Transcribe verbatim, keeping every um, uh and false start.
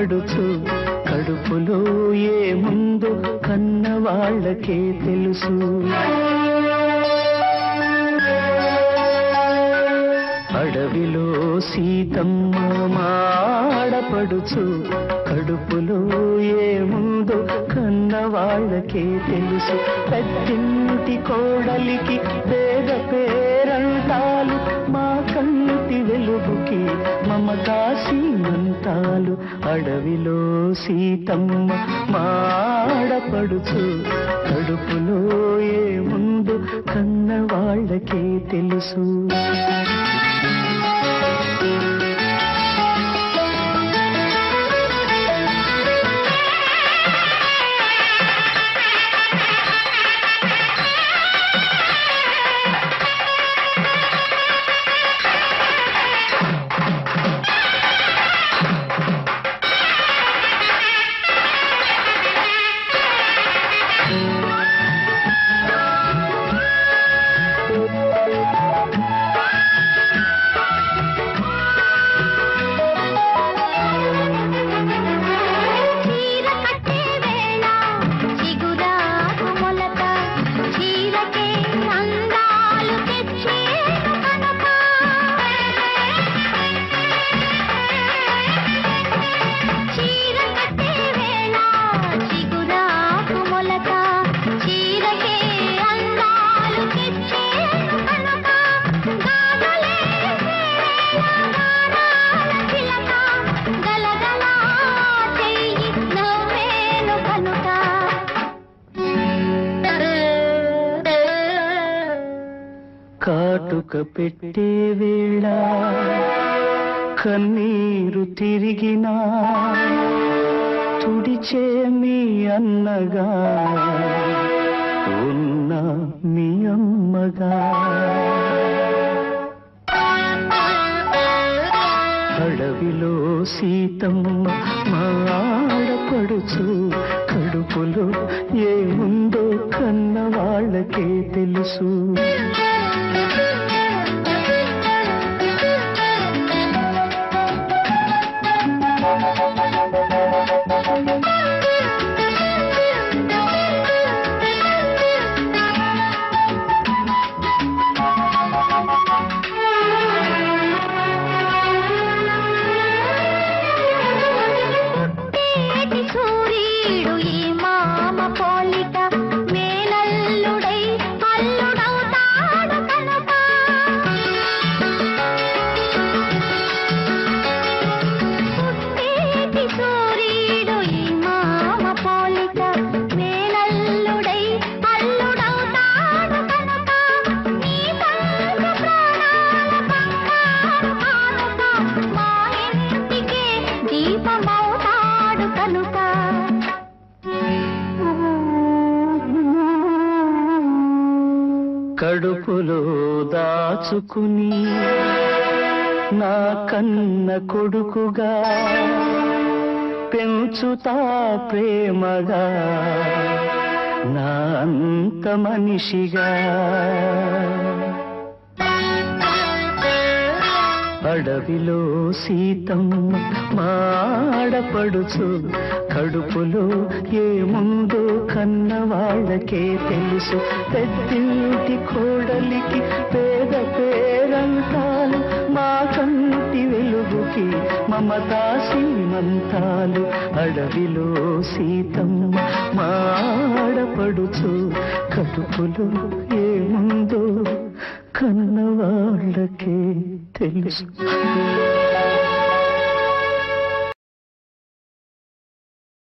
పడుచు కడుపులో ఏముందో కన్న వాళ్ళకే తెలుసు. అడవిలో సీతమ్మ మాడపడుచు కడుపులో ఏముందో కన్న వాళ్ళకే తెలుసు. పెద్దింటి కోడలికి పేద పేరంటాలు, మా కంటి వెలుగుకి మమతా సీమంతాలు. అడవిలో సీతమ్మ మాడపడుచు కడుపులో ఏముందో కన్న వాళ్ళకే తెలుసు. కాటుక పెట్టే వేళ కన్నీరు తిరిగినా తుడిచే మీ అన్నగా ఉన్న మీ అమ్మగా. అడవిలో సీతమ్మ మాడపడుచు కడుపులో ఏముందో కన్న వాళ్ళకే తెలుసు. కడుపులో దాచుకుని నా కన్న కొడుకుగా పెంచుతా ప్రేమగా నా అంత మనిషిగా. అడవిలో సీతమ్మ మాడపడుచు కడుపులో ఏముందో కన్న వాళ్ళకే తెలుసు. పెద్దింటి కోడలికి పేద పేరంటాలు, మా కంటి వెలుగుకి మమతా సీమంతాలు. అడవిలో సీతమ్మ మాడపడుచు కడుపులో ఏముందో కన్న వాళ్ళకే తెలుసు.